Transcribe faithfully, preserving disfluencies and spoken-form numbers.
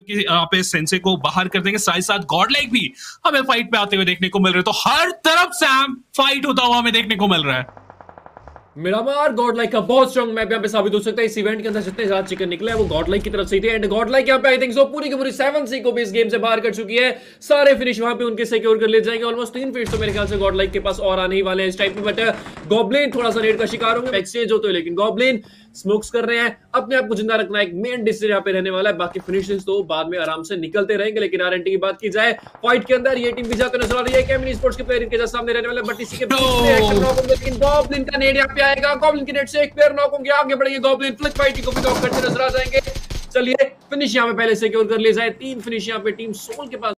कि यहाँ पे सेंसे को बाहर कर देंगे, साथ साथ गॉडलाइक भी हमें फाइट पे आते हुए देखने को मिल रहे हैं। तो हर तरफ सैम फाइट होता हुआ हमें देखने को मिल रहा है। मिरामार गॉडलाइक का बहुत स्ट्रॉन्ग मैप यहाँ पे साबित हो सकता है। इस इवेंट के अंदर जितने ज्यादा चिकन निकले हैं वो गॉडलाइक की तरफ से ही थे। एंड गॉडलाइक यहाँ पे आई थिंक सो पूरी की पूरी सेवन सी को भी इस गेम से बाहर कर चुकी है। सारे फिनिश वहां पे उनके सिक्योर कर ले जाएंगे। ऑलमोस्ट तीन फिनिश तो मेरे ख्याल से गॉडलाइक के पास और आने ही वाले हैं इस टाइप में। बट गॉब्लिन थोड़ा सा रेड का शिकार होंगे, एक्सचेंज होते हुए, लेकिन गॉब्लिन स्मोक्स कर रहे हैं, अपने आप को जिंदा रखना एक मेन डिसीजन यहाँ पे रहने वाला है। बाकी फिनिशेस तो बाद में आराम से निकलते रहेंगे। लेकिन आरएनटी की बात की जाए फाइट के अंदर, ये टीम भी जाते नजर आ रही है। केमिनी स्पोर्ट्स के प्लेयर इनके सामने रहने वाले, बट इसी के बीच में एक्शन नॉक होंगे, लेकिन गॉब्लिन का नेड यहाँ पे आएगा। गॉब्लिन के नेड से एक प्लेयर नॉक होंगे, आगे बढ़ेंगे गॉब्लिन, फ्लिक फाइट को भी नॉक करते नजर आ जाएंगे। चलिए फिनिश यहाँ पे पहले सिक्योर कर लिए जाए। तीन फिनिश यहाँ पे टीम सोल के पास